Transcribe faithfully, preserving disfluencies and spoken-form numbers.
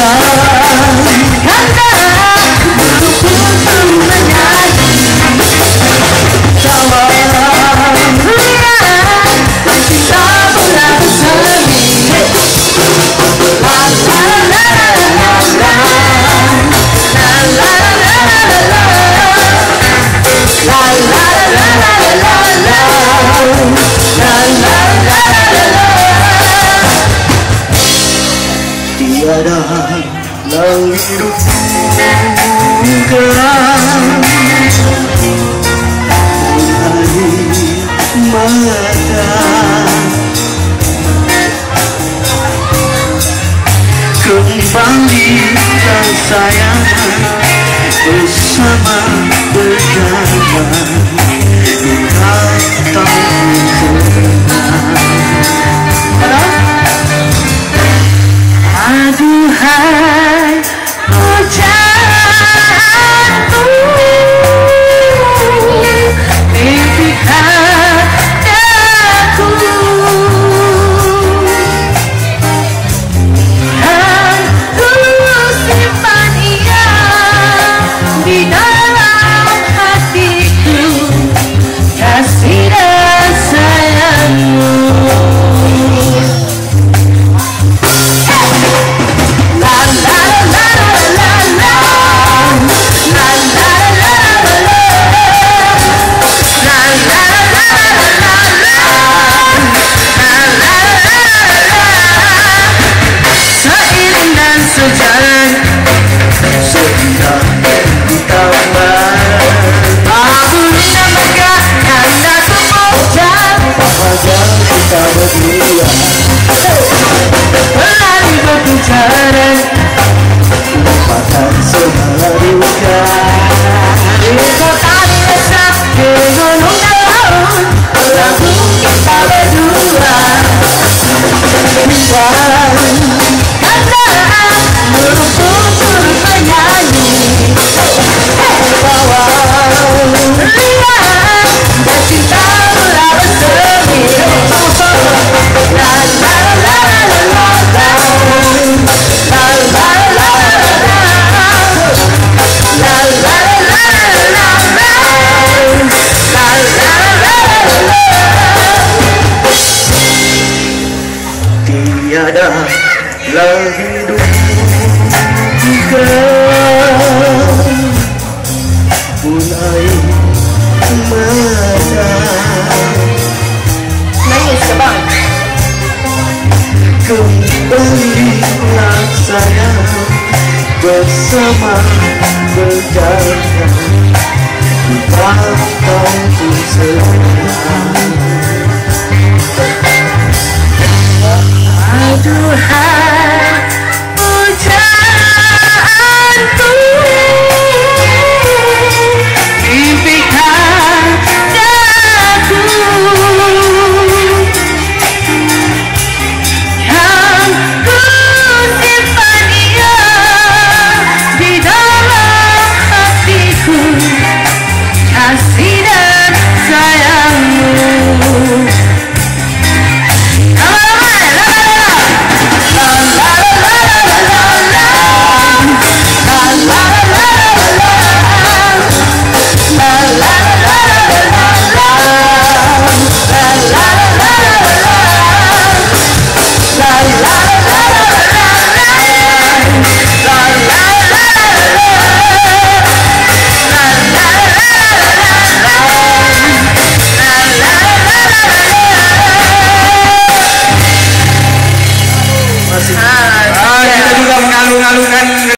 Tiada langit hidup gelap air mata kembalikan sayang bersama berjalan di kata aduhai pujaanku, mimpikan aku dan ku simpan ia di dalam hatiku, kasih dan sayangmu. Sejalan seindah di taman, abunya megahkan aku mojang, wajah kita berdua berlari berbicara, lupakan segala duka di kota desa, di gunung dan laut, lagu kita berdua tiada lagi hidup pun air mata. Nangis ke bang? Kembalilah sayang bersama berjalan di pantai sejalan. Aduhai pujaanku, mimpikan aku yang ku simpan ia di dalam hatiku, kasih dan sayangmu. Ah, kita juga mengalung-alungkan